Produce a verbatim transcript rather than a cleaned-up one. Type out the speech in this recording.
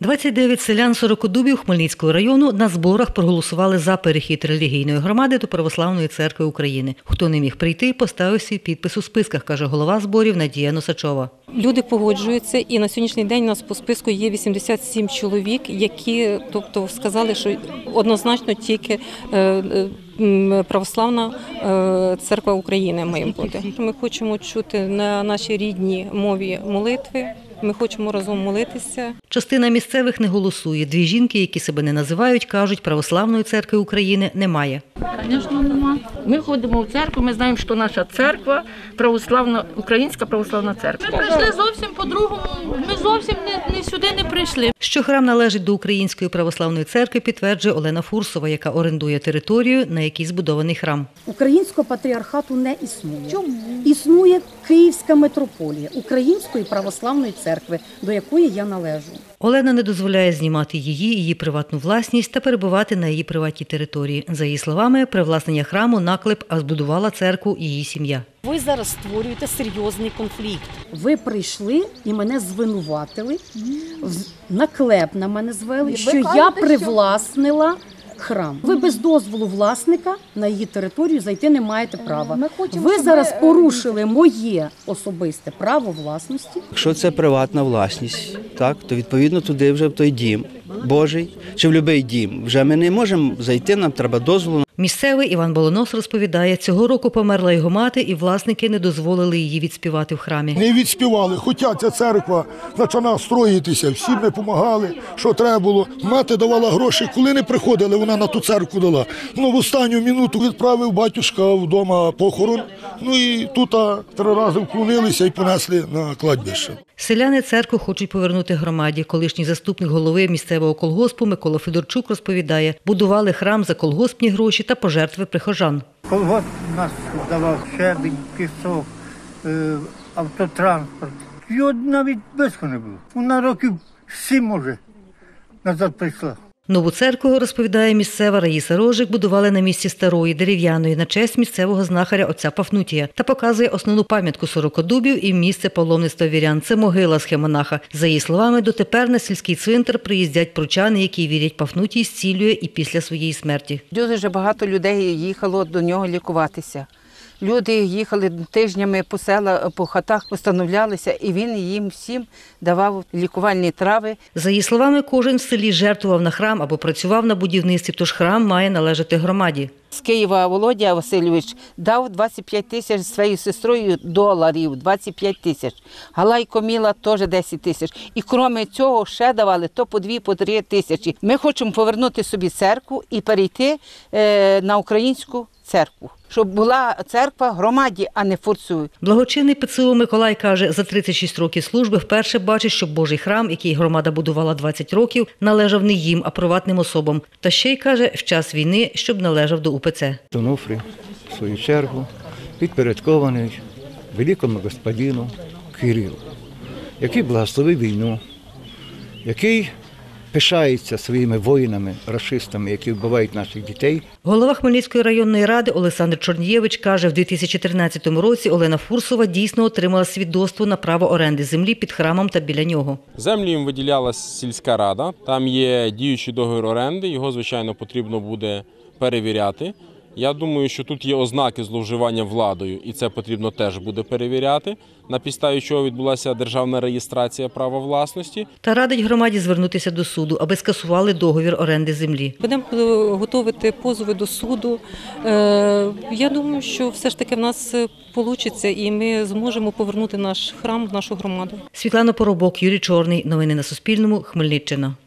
двадцять дев'ять селян Сорокодубів Хмельницького району на зборах проголосували за перехід релігійної громади до Православної церкви України. Хто не міг прийти, поставив свій підпис у списках, каже голова зборів Надія Носачова. Люди погоджуються, і на сьогоднішній день у нас по списку є вісімдесят сім чоловік, які, тобто, сказали, що однозначно тільки Православна церква України має бути. Ми хочемо чути на нашій рідній мові молитви. Ми хочемо разом молитися. Частина місцевих не голосує. Дві жінки, які себе не називають, кажуть, Православної церкви України немає. Звісно, немає. Ми ходимо в церкву, ми знаємо, що наша церква православна, Українська православна церква. Ми прийшли зовсім по-другому, ми зовсім не, не сюди не прийшли. Що храм належить до Української православної церкви, підтверджує Олена Фурсова, яка орендує територію, на якій збудований храм. Українського патріархату не існує. Чому? Існує Київська митрополія Української православної церкви, до якої я належу. Олена не дозволяє знімати її, її приватну власність та перебувати на її приватній території. За її словами, привласнення храму – наклеп, а збудувала церкву її сім'я. Ви зараз створюєте серйозний конфлікт. Ви прийшли і мене звинуватили, наклеп на мене звели, що я привласнила храм. Ви без дозволу власника на її територію зайти не маєте права. Ви зараз порушили моє особисте право власності. Якщо це приватна власність, так, то відповідно туди вже в той дім Божий чи в будь-який дім. Вже ми не можемо зайти, нам треба дозволу. Місцевий Іван Болонос розповідає, цього року померла його мати, і власники не дозволили її відспівати в храмі. Не відспівали, хоча ця церква почала строїтися, всі ми допомагали, що треба було. Мати давала гроші, коли не приходили, вона на ту церкву дала. Ну, в останню минуту відправив батюшка вдома похорон, ну і тут три рази вклонилися і понесли на кладбище. Селяни церкву хочуть повернути громаді. Колишній заступник голови місцевого колгоспу Микола Федорчук розповідає, будували храм за колгоспні гроші та пожертви прихожан. Колгосп нас давав щебінь, пісок, автотранспорт. Його навіть близько не було. Вона років сім, може, назад прийшла. Нову церкву, розповідає місцева Раїса Рожик, будували на місці старої, дерев'яної, на честь місцевого знахаря отця Пафнутія. Та показує основну пам'ятку Сорокодубів і місце паломництва вірян. Це могила схемонаха. За її словами, дотепер на сільський цвинтар приїздять прочани, які вірять, Пафнутій зцілює і після своєї смерті. Дуже багато людей їхало до нього лікуватися. Люди їхали тижнями по селах, по хатах, постановлялися, і він їм всім давав лікувальні трави. За її словами, кожен в селі жертвував на храм або працював на будівництві, тож храм має належати громаді. З Києва Володя Васильович дав двадцять п'ять тисяч своєю сестрою доларів, двадцять п'ять тисяч. Галайко Міла теж десять тисяч. І крім цього ще давали то по дві, по три тисячі. Ми хочемо повернути собі церкву і перейти е, на українську церкву. Щоб була церква громаді, а не форсують. Благочинний ПЦУ Миколай каже, за тридцять шість років служби вперше бачить, що Божий храм, який громада будувала двадцять років, належав не їм, а приватним особам. Та ще й, каже, в час війни, щоб належав до УПЦ. Онуфрій, в свою чергу, підпорядкований великому господину Кирилу, який благословив війну, який пишається своїми воїнами, рашистами, які вбивають наших дітей. Голова Хмельницької районної ради Олександр Чорнієвич каже, в дві тисячі тринадцятому році Олена Фурсова дійсно отримала свідоцтво на право оренди землі під храмом та біля нього. Землю їм виділяла сільська рада, там є діючий договір оренди, його, звичайно, потрібно буде перевіряти. Я думаю, що тут є ознаки зловживання владою, і це потрібно теж буде перевіряти, на підставі чого відбулася державна реєстрація права власності. Та радить громаді звернутися до суду, аби скасували договір оренди землі. Будемо готувати позови до суду. Я думаю, що все ж таки в нас вийде, і ми зможемо повернути наш храм в нашу громаду. Світлана Поробок, Юрій Чорний. Новини на Суспільному. Хмельниччина.